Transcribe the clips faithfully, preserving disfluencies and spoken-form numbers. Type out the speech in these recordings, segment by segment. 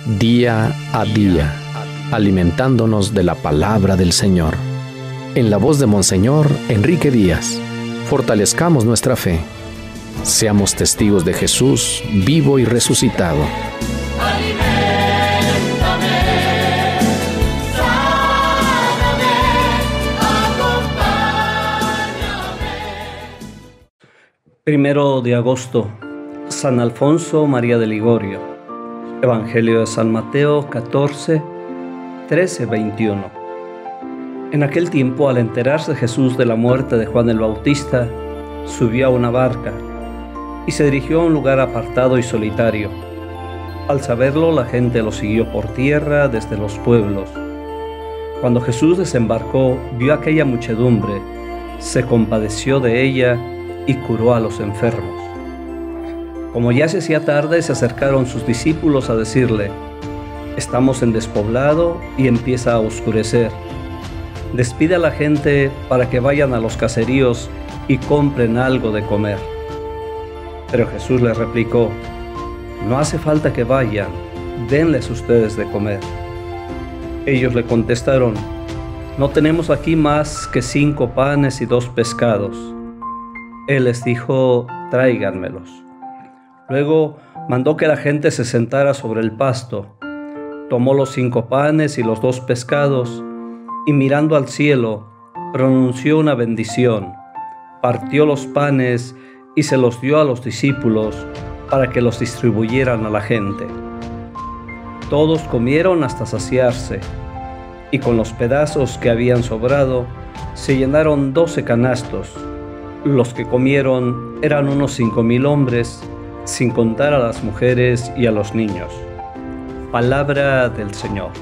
día a día, alimentándonos de la palabra del Señor. En la voz de Monseñor Enrique Díaz, fortalezcamos nuestra fe. Seamos testigos de Jesús vivo y resucitado. Primero de agosto, San Alfonso María de Ligorio. Evangelio de San Mateo catorce, trece, veintiuno. En aquel tiempo, al enterarse Jesús de la muerte de Juan el Bautista, subió a una barca y se dirigió a un lugar apartado y solitario. Al saberlo, la gente lo siguió por tierra desde los pueblos. Cuando Jesús desembarcó, vio aquella muchedumbre, se compadeció de ella y curó a los enfermos. Como ya se hacía tarde, se acercaron sus discípulos a decirle: «Estamos en despoblado y empieza a oscurecer. Despide a la gente para que vayan a los caseríos y compren algo de comer». Pero Jesús les replicó: «No hace falta que vayan, denles ustedes de comer». Ellos le contestaron: «No tenemos aquí más que cinco panes y dos pescados». Él les dijo: «Tráiganmelos». Luego mandó que la gente se sentara sobre el pasto. Tomó los cinco panes y los dos pescados y, mirando al cielo, pronunció una bendición, partió los panes y se los dio a los discípulos para que los distribuyeran a la gente. Todos comieron hasta saciarse, y con los pedazos que habían sobrado se llenaron doce canastos. Los que comieron eran unos cinco mil hombres, sin contar a las mujeres y a los niños. Palabra del Señor.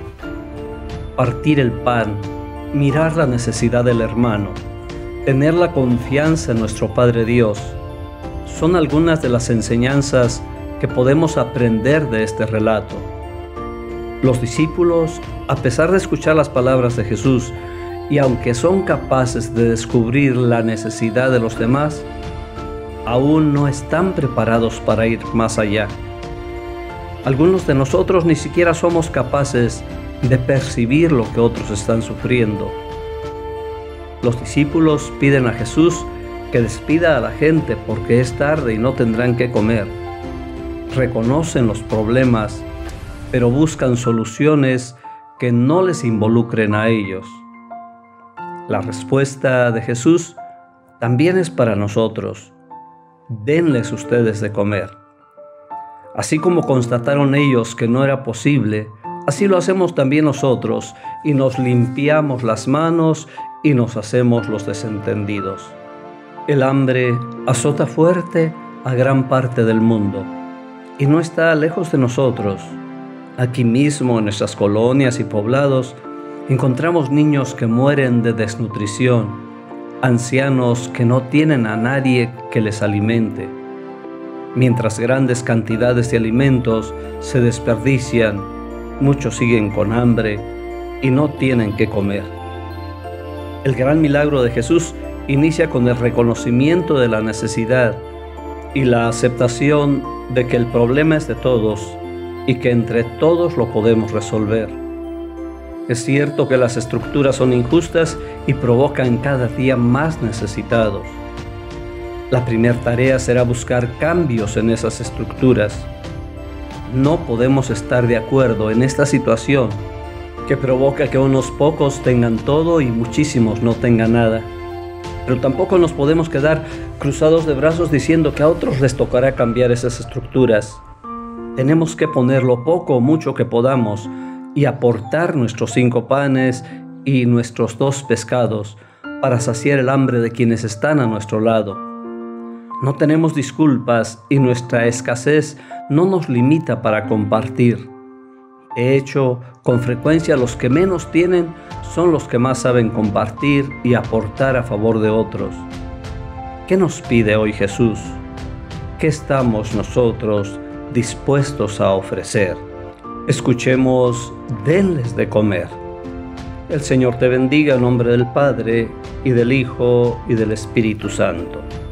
Partir el pan, mirar la necesidad del hermano, tener la confianza en nuestro Padre Dios, son algunas de las enseñanzas que podemos aprender de este relato. Los discípulos, a pesar de escuchar las palabras de Jesús, y aunque son capaces de descubrir la necesidad de los demás, aún no están preparados para ir más allá. Algunos de nosotros ni siquiera somos capaces de percibir lo que otros están sufriendo. Los discípulos piden a Jesús que despida a la gente porque es tarde y no tendrán qué comer. Reconocen los problemas, pero buscan soluciones que no les involucren a ellos. La respuesta de Jesús también es para nosotros: denles ustedes de comer. Así como constataron ellos que no era posible, así lo hacemos también nosotros, y nos limpiamos las manos y nos hacemos los desentendidos. El hambre azota fuerte a gran parte del mundo, y no está lejos de nosotros. Aquí mismo, en nuestras colonias y poblados, encontramos niños que mueren de desnutrición, ancianos que no tienen a nadie que les alimente, mientras grandes cantidades de alimentos se desperdician. Muchos siguen con hambre y no tienen qué comer. El gran milagro de Jesús inicia con el reconocimiento de la necesidad y la aceptación de que el problema es de todos y que entre todos lo podemos resolver. Es cierto que las estructuras son injustas y provocan cada día más necesitados. La primera tarea será buscar cambios en esas estructuras. No podemos estar de acuerdo en esta situación que provoca que unos pocos tengan todo y muchísimos no tengan nada. Pero tampoco nos podemos quedar cruzados de brazos diciendo que a otros les tocará cambiar esas estructuras. Tenemos que poner lo poco o mucho que podamos y aportar nuestros cinco panes y nuestros dos pescados para saciar el hambre de quienes están a nuestro lado. No tenemos disculpas y nuestra escasez no nos limita para compartir. De hecho, con frecuencia los que menos tienen son los que más saben compartir y aportar a favor de otros. ¿Qué nos pide hoy Jesús? ¿Qué estamos nosotros dispuestos a ofrecer? Escuchemos: denles de comer. El Señor te bendiga en nombre del Padre, y del Hijo, y del Espíritu Santo.